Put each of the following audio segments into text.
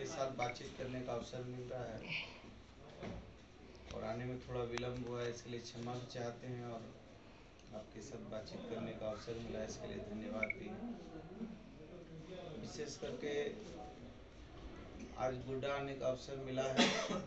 आपके साथ बातचीत करने का अवसर मिल रहा है और आने में थोड़ा विलम्ब हुआ है, इसके लिए क्षमा भी चाहते हैं और आपके साथ बातचीत करने का अवसर मिला, इसके लिए धन्यवाद भी। विशेष करके आज गोड्डा आने का अवसर मिला है।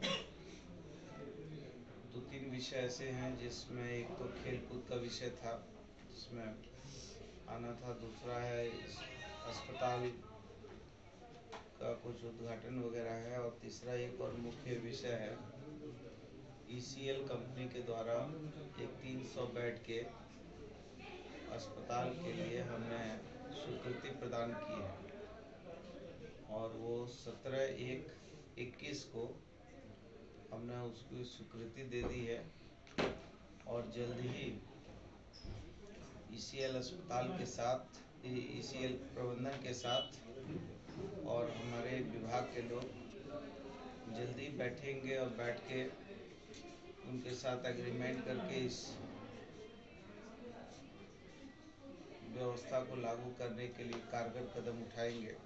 दो तीन विषय ऐसे हैं जिसमें एक तो खेलकूद का विषय था जिसमें आना था, दूसरा है अस्पताल का कुछ उद्घाटन वगैरह है और तीसरा एक और मुख्य विषय है ECL कंपनी के द्वारा एक 300 बेड के अस्पताल के लिए हमने स्वीकृति प्रदान की है और वो 17/1/21 को हमने उसकी स्वीकृति दे दी है और जल्द ही ECL अस्पताल के साथ, ECL प्रबंधन के साथ और हमारे विभाग के लोग जल्दी बैठेंगे और बैठ के उनके साथ एग्रीमेंट करके इस व्यवस्था को लागू करने के लिए कारगर कदम उठाएंगे।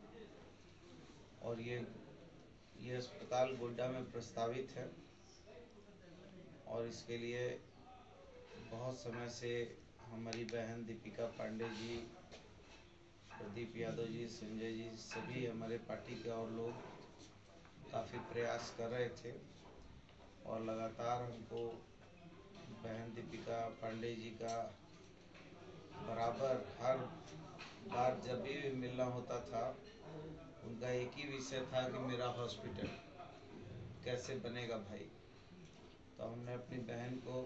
और ये अस्पताल गोड्डा में प्रस्तावित है और इसके लिए बहुत समय से हमारी बहन दीपिका पांडे जी, प्रदीप यादव जी, संजय जी, सभी हमारे पार्टी के और लोग काफ़ी प्रयास कर रहे थे और लगातार हमको बहन दीपिका पांडे जी का बराबर हर बार जब भी मिलना होता था उनका एक ही विषय था कि मेरा हॉस्पिटल कैसे बनेगा भाई। तो हमने अपनी बहन को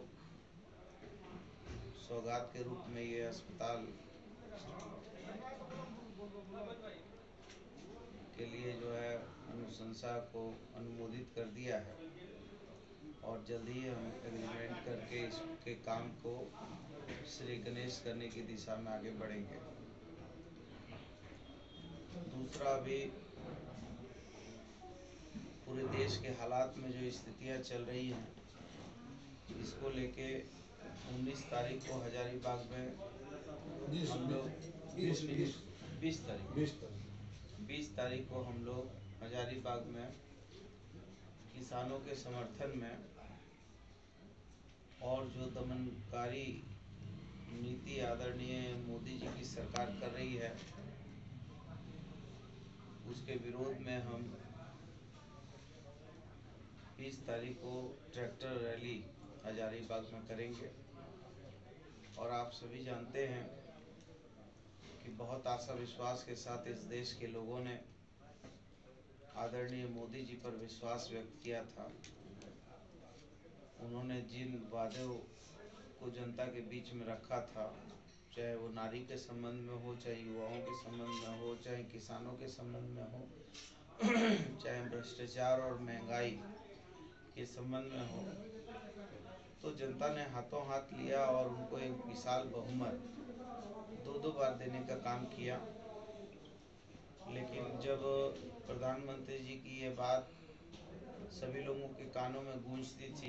सौगात के रूप में ये अस्पताल के लिए जो है अनुशंसा को अनुमोदित कर दिया है और जल्द ही हम एग्रीमेंट करके इसके काम को श्री गणेश करने की दिशा में आगे बढ़ेंगे। दूसरा, भी पूरे देश के हालात में जो स्थितियां चल रही हैं इसको लेके 19 तारीख को हजारीबाग में हम लोग 20 तारीख को हम लोग हजारीबाग में किसानों के समर्थन में और जो दमनकारी नीति आदरणीय मोदी जी की सरकार कर रही है उसके विरोध में हम 20 तारीख को ट्रैक्टर रैली हजारीबाग में करेंगे। और आप सभी जानते हैं कि बहुत आशा विश्वास के साथ इस देश के लोगों ने आदरणीय मोदी जी पर विश्वास व्यक्त किया था। उन्होंने जिन वादों को जनता के बीच में रखा था, चाहे वो नारी के संबंध में हो, चाहे युवाओं के संबंध में हो, चाहे किसानों के संबंध में हो, चाहे भ्रष्टाचार और महंगाई के संबंध में हो, तो जनता ने हाथों हाथ लिया और उनको एक विशाल बहुमत 2 बार देने का काम किया। लेकिन जब प्रधानमंत्री जी की ये बात सभी लोगों के कानों में गूंजती थी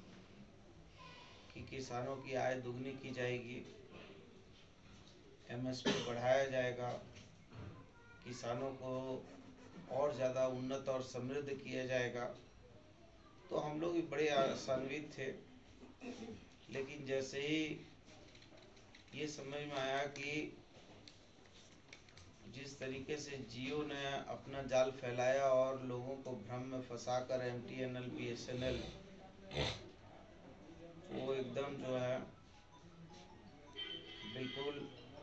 कि किसानों की आय दुगनी की जाएगी, MSP बढ़ाया जाएगा, किसानों को और ज़्यादा उन्नत और समृद्ध किया जाएगा, तो हम लोग भी बड़े आशान्वित थे। लेकिन जैसे ही ये समझ में आया कि जिस तरीके से जियो ने अपना जाल फैलाया और लोगों को भ्रम में फंसाकर MTNL BSNL वो एकदम जो है बिल्कुल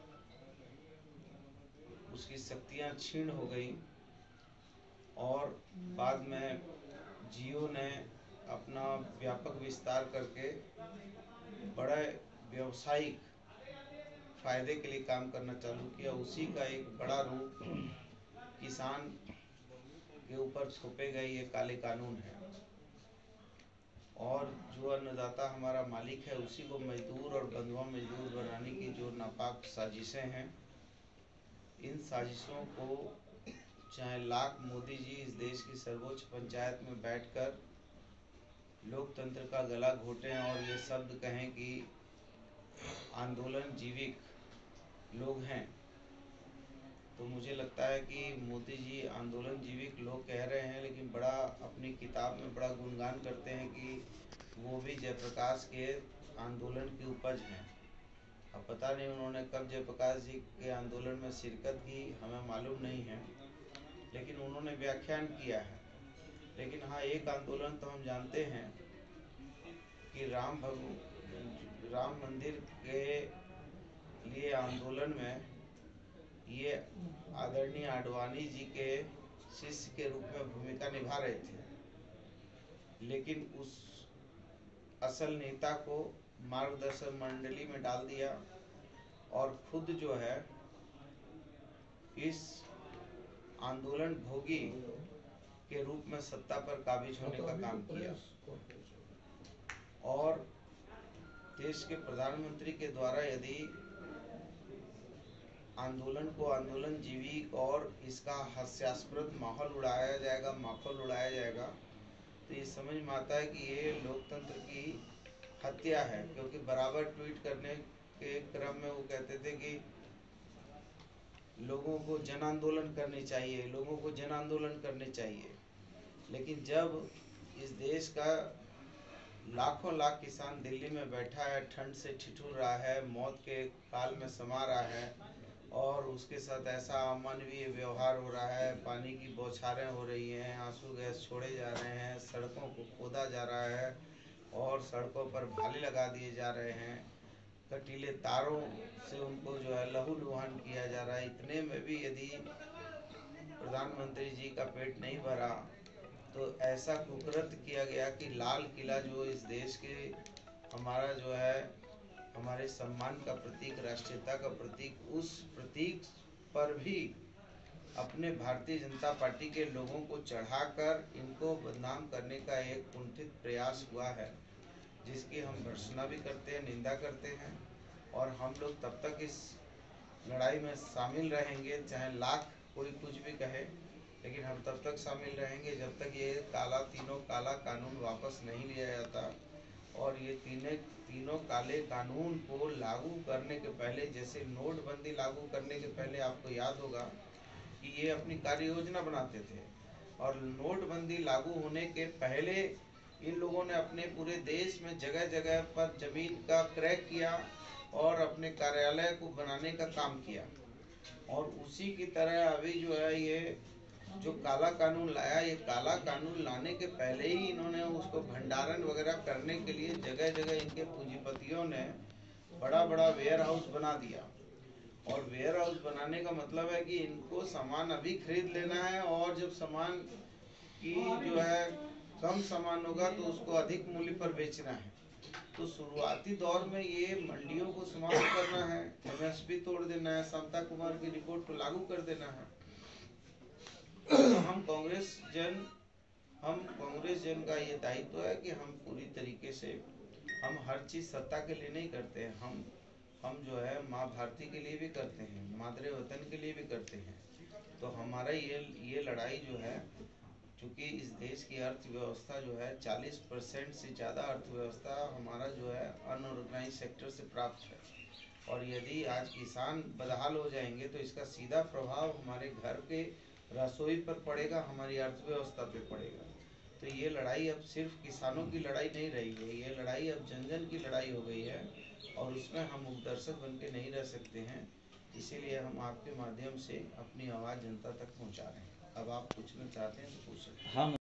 उसकी शक्तियां क्षीण हो गई और बाद में जियो ने अपना व्यापक विस्तार करके बड़े व्यवसायिक फायदे के लिए काम करना चालू किया। उसी का एक बड़ा रूप किसान के ऊपर थोपे गए ये काले कानून है और जो अन्नदाता हमारा मालिक है उसी को मजदूर और बंधुआ मजदूर बनाने की जो नापाक साजिशें हैं, इन साजिशों को चाहे लाख मोदी जी इस देश की सर्वोच्च पंचायत में बैठकर लोकतंत्र का गला घोटें और ये शब्द कहें कि आंदोलन जीविक लोग हैं, तो मुझे लगता है कि मोदी जी आंदोलन जीविक लोग कह रहे हैं, लेकिन बड़ा अपनी किताब में बड़ा गुणगान करते हैं कि वो भी जयप्रकाश के आंदोलन की उपज हैं। अब पता नहीं उन्होंने कब जयप्रकाश जी के आंदोलन में शिरकत की, हमें मालूम नहीं है, लेकिन उन्होंने व्याख्यान किया है। लेकिन हाँ, एक आंदोलन तो हम जानते हैं कि राम मंदिर के लिए आंदोलन में ये आदरणीय आडवाणी जी के शिष्य के रूप में भूमिका निभा रहे थे, लेकिन उस असल नेता को मार्गदर्शक मंडली में डाल दिया और खुद जो है इस आंदोलन भोगी के रूप में सत्ता पर काबिज होने का काम किया। और देश के प्रधानमंत्री के द्वारा यदि आंदोलन को आंदोलन जीविक और इसका हास्यास्पद माहौल उड़ाया जाएगा, तो ये समझ में आता है कि ये लोकतंत्र की हत्या है। क्योंकि बराबर ट्वीट करने के क्रम में वो कहते थे कि लोगों को जन आंदोलन करने चाहिए, लेकिन जब इस देश का लाखों लाख किसान दिल्ली में बैठा है, ठंड से ठिठुर रहा है, मौत के काल में समा रहा है और उसके साथ ऐसा अमानवीय व्यवहार हो रहा है, पानी की बौछारें हो रही हैं, आंसू गैस छोड़े जा रहे हैं, सड़कों को खोदा जा रहा है और सड़कों पर भाले लगा दिए जा रहे हैं, कटीले तारों से उनको जो है लहूलुहान किया जा रहा है। इतने में भी यदि प्रधानमंत्री जी का पेट नहीं भरा तो ऐसा कुकृत्य किया गया कि लाल किला जो इस देश के हमारा जो है हमारे सम्मान का प्रतीक, राष्ट्रीयता का प्रतीक, उस प्रतीक पर भी अपने भारतीय जनता पार्टी के लोगों को चढ़ाकर इनको बदनाम करने का एक कुंठित प्रयास हुआ है, जिसकी हम भर्त्सना भी करते हैं, निंदा करते हैं। और हम लोग तब तक इस लड़ाई में शामिल रहेंगे, चाहे लाख कोई कुछ भी कहे, लेकिन हम तब तक शामिल रहेंगे जब तक ये तीनों काला कानून वापस नहीं लिया जाता। और ये तीनों काले कानून को लागू करने के पहले, जैसे नोटबंदी लागू करने के पहले आपको याद होगा कि ये अपनी कार्य योजना बनाते थे, और नोटबंदी लागू होने के पहले इन लोगों ने अपने पूरे देश में जगह जगह पर जमीन का क्रैक किया और अपने कार्यालय को बनाने का काम किया। और उसी की तरह अभी जो है ये जो काला कानून लाया, ये काला कानून लाने के पहले ही इन्होंने उसको भंडारण वगैरह करने के लिए जगह जगह इनके पूंजीपतियों ने बड़ा बड़ा वेयर हाउस बना दिया। और वेयर हाउस बनाने का मतलब है कि इनको सामान अभी खरीद लेना है, और जब सामान की जो है कम सामान होगा तो उसको अधिक मूल्य पर बेचना है। तो शुरुआती दौर में ये मंडियों को समाप्त करना है, एमएसपी तोड़ देना है, शांता कुमार की रिपोर्ट को लागू कर देना है। तो हम कांग्रेस जन का ये दायित्व है कि हम पूरी तरीके से हम हर चीज सत्ता के लिए नहीं करते हैं, हम जो है माँ भारती के लिए भी करते हैं, मादरे वतन के लिए भी करते हैं। तो हमारा ये लड़ाई जो है, क्योंकि इस देश की अर्थव्यवस्था जो है 40% से ज़्यादा अर्थव्यवस्था हमारा जो है अनऑर्गेनाइज सेक्टर से प्राप्त है। और यदि आज किसान बदहाल हो जाएंगे तो इसका सीधा प्रभाव हमारे घर के रसोई पर पड़ेगा, हमारी अर्थव्यवस्था पे पड़ेगा। तो ये लड़ाई अब सिर्फ किसानों की लड़ाई नहीं रही है, ये लड़ाई अब जन जन की लड़ाई हो गई है, और उसमें हम उपदर्शक बन के नहीं रह सकते हैं। इसीलिए हम आपके माध्यम से अपनी आवाज़ जनता तक पहुंचा रहे हैं। अब आप पूछना चाहते हैं तो पूछ सकते हैं।